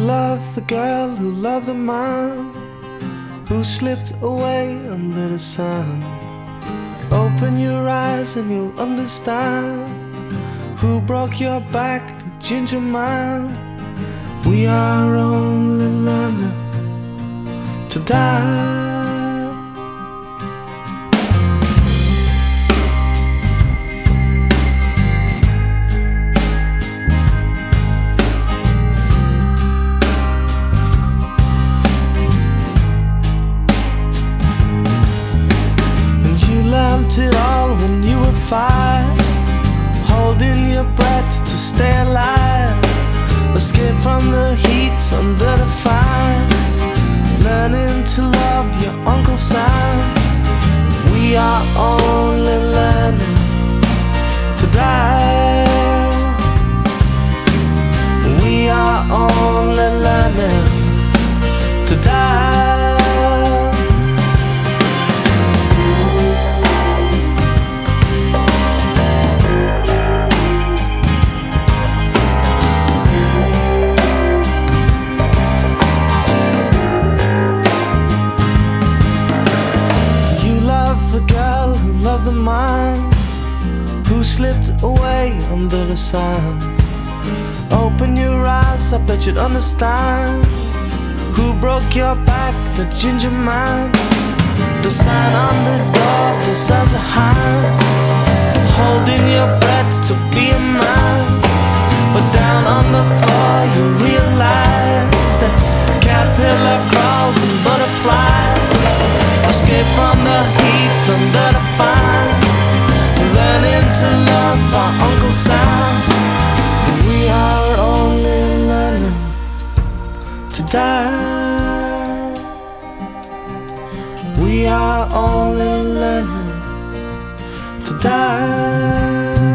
love the girl who loved the man who slipped away under the sun. Open your eyes and you'll understand who broke your back, the Gingerman. We are only learning to die. It all when you were 5, holding your breath to stay alive, escape from the heat under the fire, learning to love your Uncle Sam. We are only learning to die. We are only learning to die. The man who slipped away under the sand. Open your eyes, I bet you'd understand who broke your back, the Gingerman. The sign on the door deserves a hand, holding your breath to be a man. But down on the floor you realize that caterpillar crawls and butterflies escape from the heat under the fire, learning to love our Uncle Sam. We are only learning to die. We are only learning to die.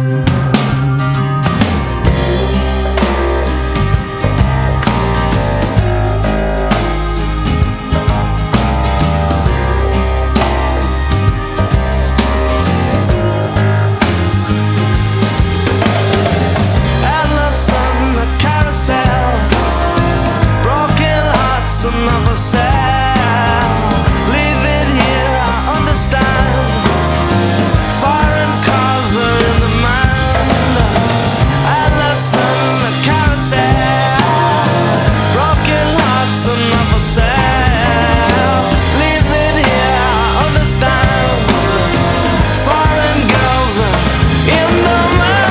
Another cell, leave it here, I understand. Foreign cars are in demand. Adolescent, the carousel, broken hearts, another cell. Leave it here, I understand. Foreign girls are in demand,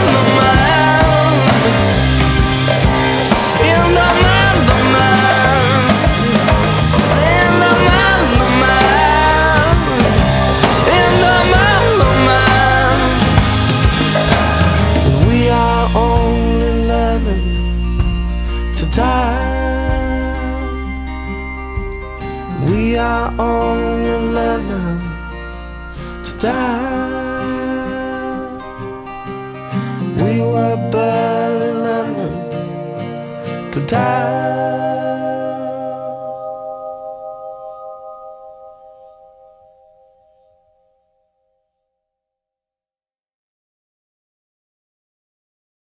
in demand, demand. We are only learning to die. We were barely learning to die.